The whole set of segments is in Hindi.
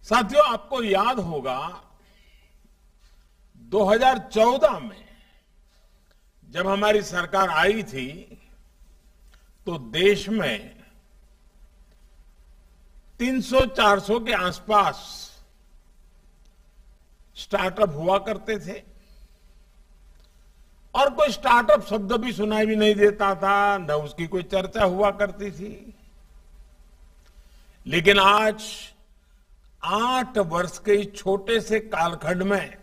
साथियों, आपको याद होगा 2014 में जब हमारी सरकार आई थी तो देश में 300-400 के आसपास स्टार्टअप हुआ करते थे और कोई स्टार्टअप शब्द भी सुनाई भी नहीं देता था, न उसकी कोई चर्चा हुआ करती थी। लेकिन आज 8 वर्ष के इस छोटे से कालखंड में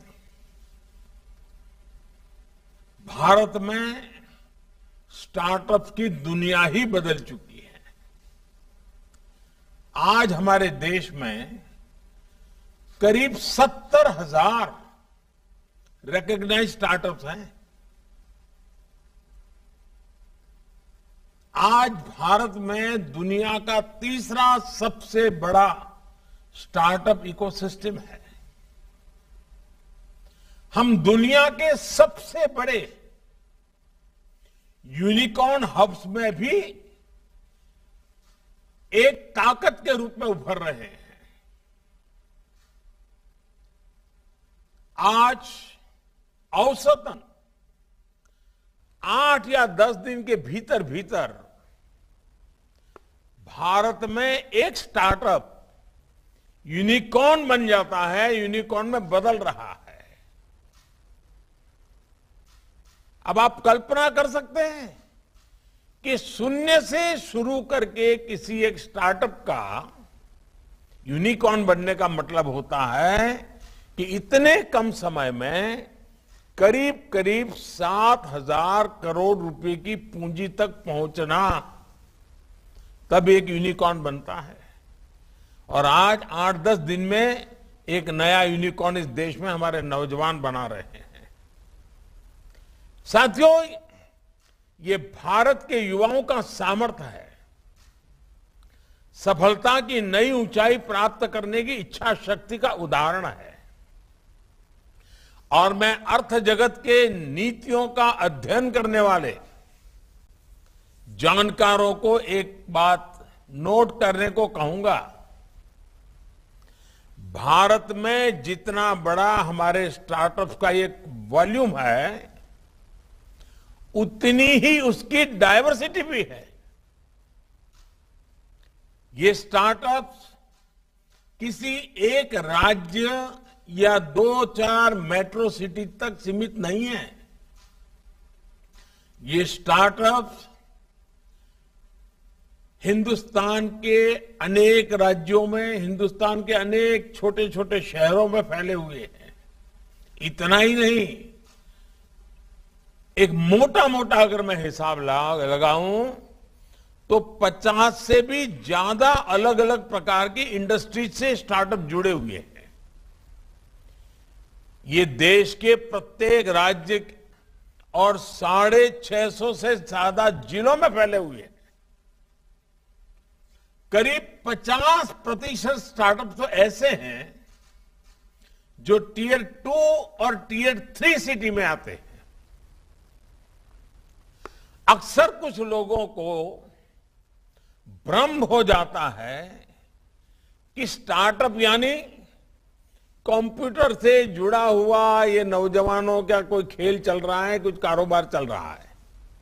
भारत में स्टार्टअप की दुनिया ही बदल चुकी है। आज हमारे देश में करीब 70,000 रिकॉग्नाइज्ड स्टार्टअप्स हैं। आज भारत में दुनिया का तीसरा सबसे बड़ा स्टार्टअप इकोसिस्टम है। हम दुनिया के सबसे बड़े यूनिकॉर्न हब्स में भी एक ताकत के रूप में उभर रहे हैं। आज औसतन 8 या 10 दिन के भीतर भीतर भारत में एक स्टार्टअप यूनिकॉर्न बन जाता है, यूनिकॉर्न में बदल रहा है। अब आप कल्पना कर सकते हैं कि शून्य से शुरू करके किसी एक स्टार्टअप का यूनिकॉर्न बनने का मतलब होता है कि इतने कम समय में करीब करीब 7,000 करोड़ रुपए की पूंजी तक पहुंचना, तब एक यूनिकॉर्न बनता है। और आज 8-10 दिन में एक नया यूनिकॉर्न इस देश में हमारे नौजवान बना रहे हैं। साथियों, ये भारत के युवाओं का सामर्थ्य है, सफलता की नई ऊंचाई प्राप्त करने की इच्छा शक्ति का उदाहरण है। और मैं अर्थ जगत के नीतियों का अध्ययन करने वाले जानकारों को एक बात नोट करने को कहूंगा। भारत में जितना बड़ा हमारे स्टार्टअप्स का एक वॉल्यूम है, उतनी ही उसकी डायवर्सिटी भी है। ये स्टार्टअप्स किसी एक राज्य या 2-4 मेट्रो सिटी तक सीमित नहीं है। ये स्टार्टअप्स हिंदुस्तान के अनेक राज्यों में, हिंदुस्तान के अनेक छोटे छोटे शहरों में फैले हुए हैं। इतना ही नहीं, एक मोटा मोटा अगर मैं हिसाब लगाऊं तो 50 से भी ज्यादा अलग अलग प्रकार की इंडस्ट्रीज से स्टार्टअप जुड़े हुए हैं। ये देश के प्रत्येक राज्य और 650 से ज्यादा जिलों में फैले हुए हैं। करीब 50% स्टार्टअप तो ऐसे हैं जो टियर 2 और टियर 3 सिटी में आते हैं। अक्सर कुछ लोगों को भ्रम हो जाता है कि स्टार्टअप यानी कंप्यूटर से जुड़ा हुआ ये नौजवानों का कोई खेल चल रहा है, कुछ कारोबार चल रहा है।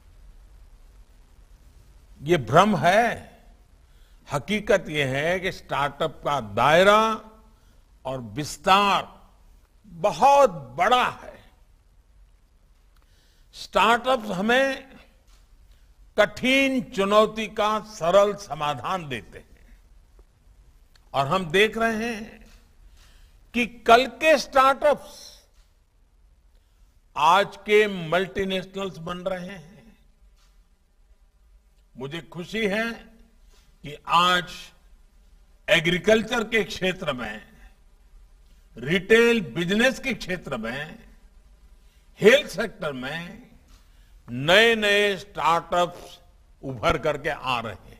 ये भ्रम है। हकीकत यह है कि स्टार्टअप का दायरा और विस्तार बहुत बड़ा है। स्टार्टअप्स हमें कठिन चुनौती का सरल समाधान देते हैं। और हम देख रहे हैं कि कल के स्टार्टअप्स आज के मल्टीनेशनल्स बन रहे हैं। मुझे खुशी है कि आज एग्रीकल्चर के क्षेत्र में, रिटेल बिजनेस के क्षेत्र में, हेल्थ सेक्टर में नए नए स्टार्टअप्स उभर करके आ रहे हैं।